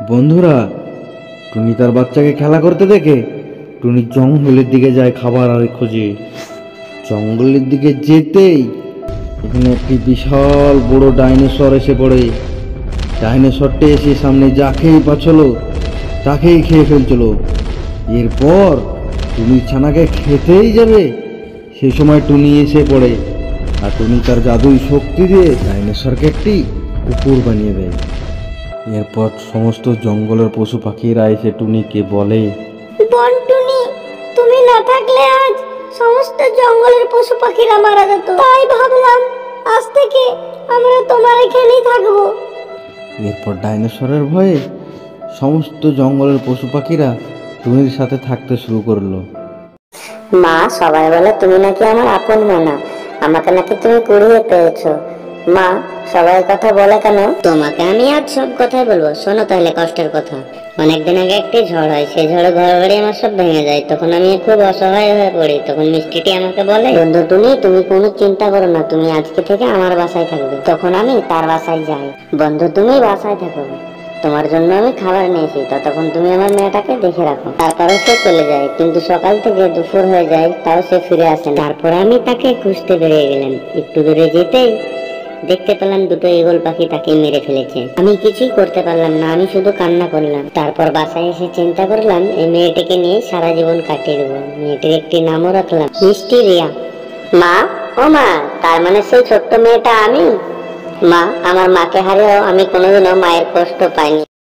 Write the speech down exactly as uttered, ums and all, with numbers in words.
বন্ধুরা, টুনি তার বাচ্চাকে খেলা করতে দেখে টুনি জঙ্গলের দিকে যায় খাবার আর খোঁজে। জঙ্গলের দিকে যেতেই এখানে একটি বিশাল বড় ডাইনোসর এসে পড়ে। ডাইনোসরটি এসে সামনে যাকেই পাচ্ছিল তাকেই খেয়ে ফেলছিল। এরপর টুনি ছানাকে খেতেই যাবে, সে সময় টুনি এসে পড়ে আর টুনি তার জাদুই শক্তি দিয়ে ডাইনোসরকে একটি কুকুর বানিয়ে দেয়। এরপর সমস্ত জঙ্গলের পশু পাখিরা এসে টুনিকে বলে, বনটুনি, তুমি না থাকলে আজ সমস্ত জঙ্গলের পশু পাখিরা মারা যেত। তাই ভাবলাম আজ থেকে আমরা তোমার এখানেই থাকবো। এরপর ডাইনোসরের ভয়ে সমস্ত জঙ্গলের পশু পাখিরা টুনির সাথে থাকতে শুরু করলো। মা, সবাই বলে তুমি নাকি আমার আপন মনা, আমাকে নাকি তুমি কুড়িয়ে পেয়েছো। মা, সবাই কথা বলে কেন? তোমাকে আমি আজ সব কথাই বলবো, শোনো তাহলে কষ্টের কথা। অনেকদিন আগে একটি ঝড় হয়, সেই ঝড়ে ঘর বাড়ি আমার সব ভেঙে যায়। তখন আমি খুব অসহায় হয়ে পড়ি। তখন মিষ্টিটি আমাকে বলে, বন্ধু টুনি, তুমি কোনো চিন্তা করো না, তুমি আজকে থেকে আমার বাসায় থাকবে। তখন আমি তার বাসায় যাই। বন্ধু তুমি বাসায় থাকো, তোমার জন্য আমি খাবার নিয়েছি, ততক্ষণ তুমি আমার মেয়েটাকে দেখে রাখো। তারপরে সে চলে যায়, কিন্তু সকাল থেকে দুপুর হয়ে যায়, তাও সে ফিরে আসে না। তারপরে আমি তাকে খুঁজতে বেরিয়ে গেলাম। একটু দূরে যেতেই দেখতে পেলাম দুটো ঈগল পাখি তাকে মেরে ফেলেছে। আমি কিছুই করতে পারলাম না, আমি শুধু কান্না করলাম। তারপর বাসায় এসে চিন্তা করলাম এই মেয়েটিকে নিয়ে সারা জীবন কাটিয়ে দেবো। মেয়েটির একটি নামও রাখলাম মিষ্টি রিয়া। মা, ও মা, তার মানে সেই ছোট্ট মেয়েটা আমি? মা, আমার মাকে হারিয়েও আমি কোনোদিনও মায়ের কষ্ট পাইনি।